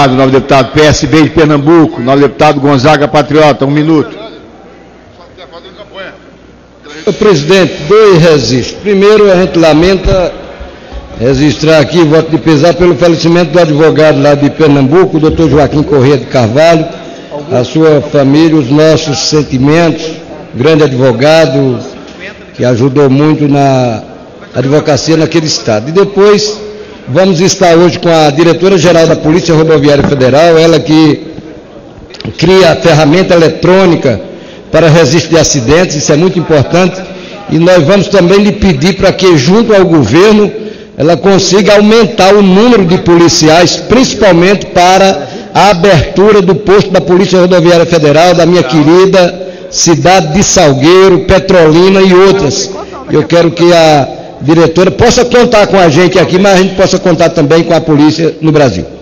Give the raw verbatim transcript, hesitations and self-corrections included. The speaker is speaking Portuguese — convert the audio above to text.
Novo deputado P S B de Pernambuco, novo deputado Gonzaga Patriota, um minuto. Senhor presidente, dois registros. Primeiro, a gente lamenta registrar aqui voto de pesar pelo falecimento do advogado lá de Pernambuco, o doutor Joaquim Corrêa de Carvalho, a sua família, os nossos sentimentos, grande advogado que ajudou muito na advocacia naquele estado. E depois, vamos estar hoje com a diretora-geral da Polícia Rodoviária Federal, ela que cria a ferramenta eletrônica para registro de acidentes, isso é muito importante, e nós vamos também lhe pedir para que, junto ao governo, ela consiga aumentar o número de policiais, principalmente para a abertura do posto da Polícia Rodoviária Federal, da minha querida cidade de Salgueiro, Petrolina e outras. Eu quero que a diretora possa contar com a gente aqui, mas a gente possa contar também com a polícia no Brasil.